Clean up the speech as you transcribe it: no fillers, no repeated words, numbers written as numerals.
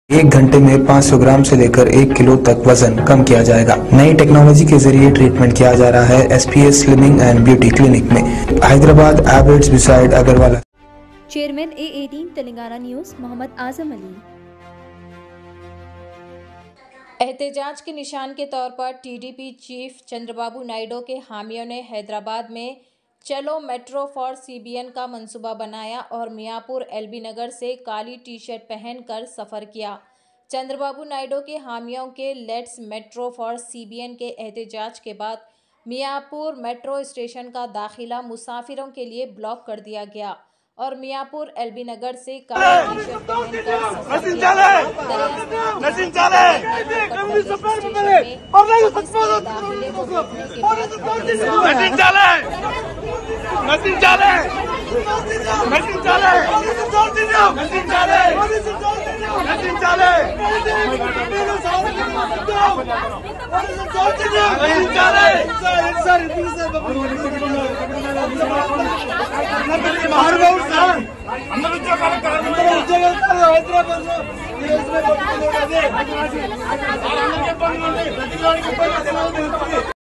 1 घंटे में 500 ग्राम से लेकर 1 किलो तक वजन कम किया जाएगा। नई टेक्नोलॉजी के जरिए ट्रीटमेंट किया जा रहा है SPS slimming and beauty clinic में, Hyderabad Abids beside Agarwala. Chairman A18 Telangana news Mohammed Azam Ali. एहतजाज के निशान के तौर पर TDP चीफ चंद्रबाबू नायडू के हामियों ने हैदराबाद में चलो मेट्रो फॉर CBN का मंसूबा बनाया और मियाँपुर LB नगर से काली टी-शर्ट पहनकर सफ़र किया। चंद्रबाबू नायडू के हामियों के लेट्स मेट्रो फॉर CBN के एहतजाज के बाद मियाँपुर मेट्रो स्टेशन का दाखिला मुसाफिरों के लिए ब्लॉक कर दिया गया और मियाँपुर LB नगर से काली टी-शर्ट అందరూ